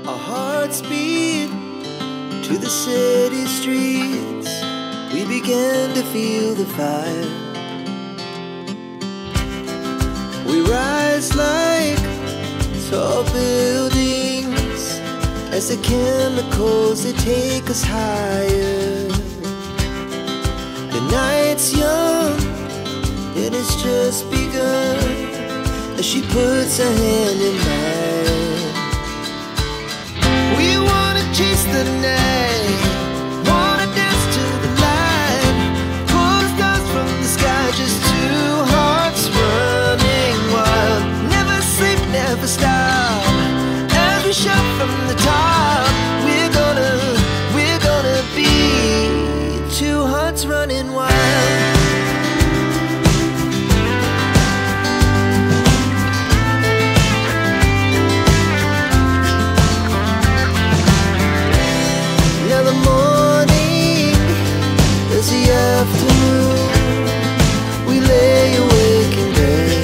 Our hearts beat to the city streets. We began to feel the fire. We rise like tall buildings as the chemicals, they take us higher. The night's young, it has just begun, as she puts her hand in mine. We wanna chase the night, wanna dance to the light, pull the stars from the sky, just two hearts running wild. Never sleep, never stop, as we shout from the top. We're gonna be two hearts running wild. Now the morning is the afternoon. We lay awake in bed,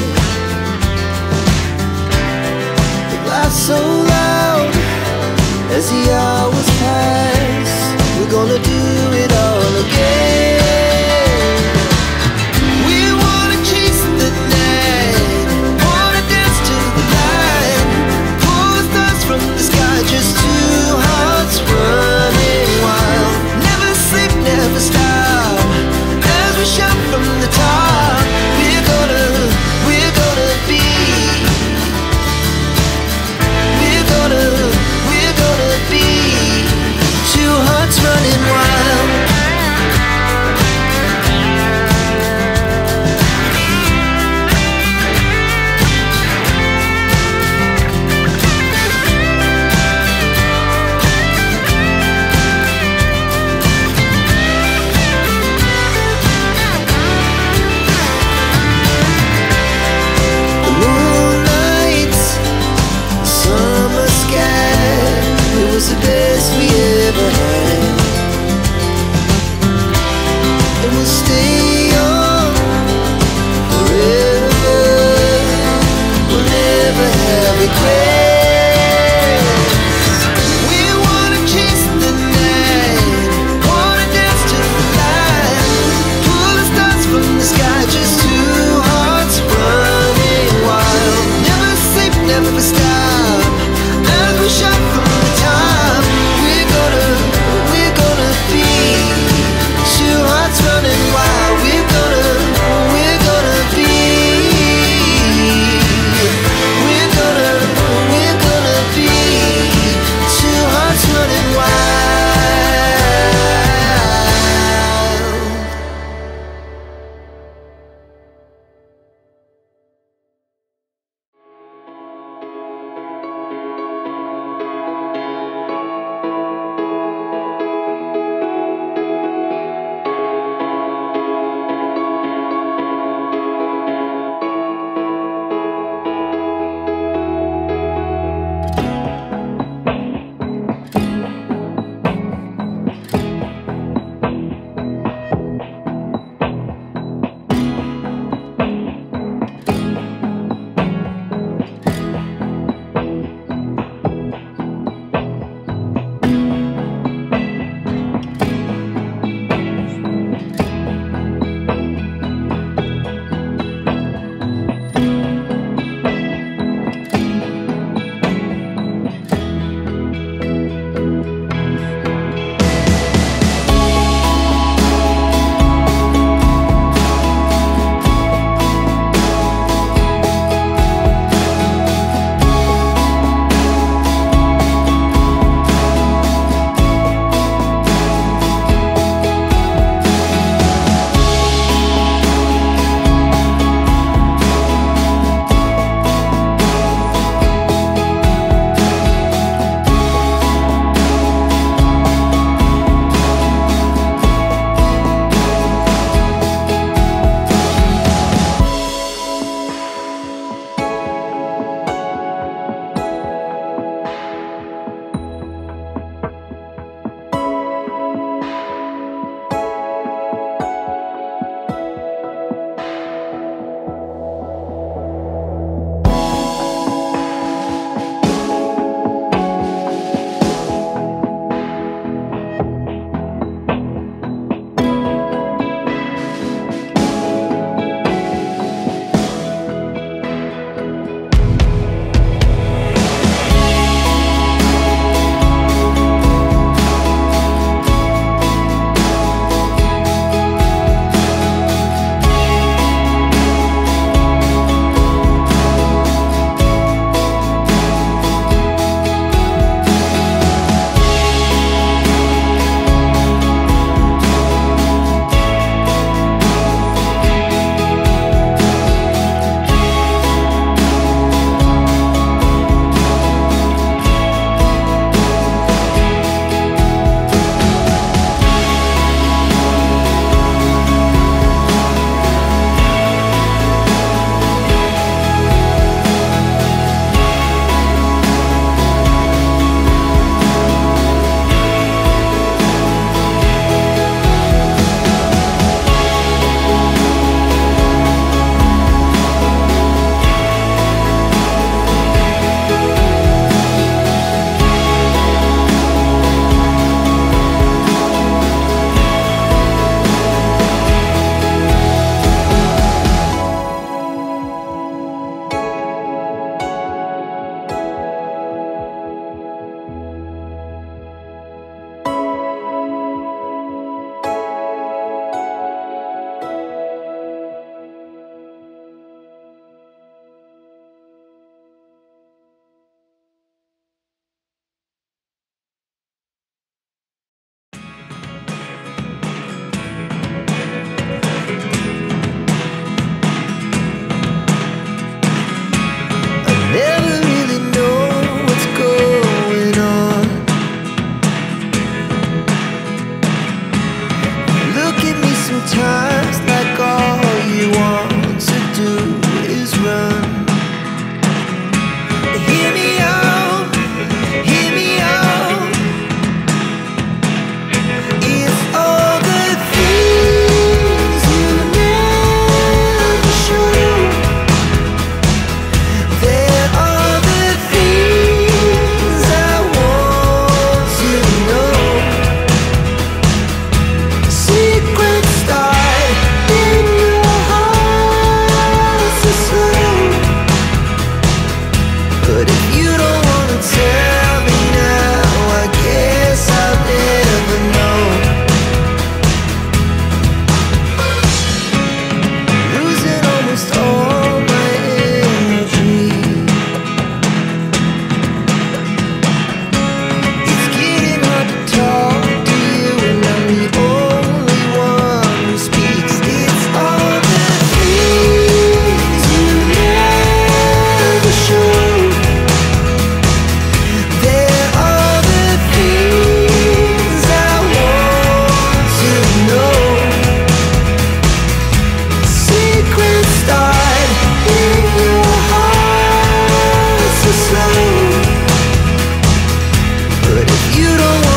the laugh so loud as the hours pass. We're gonna do it all again. We wanna chase the night, wanna dance to the light, pull the stars from the sky, just two hearts running wild. Never sleep, never stop, as we shout from the top. We're gonna be, we're gonna be two hearts running wild.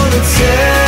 gonna tell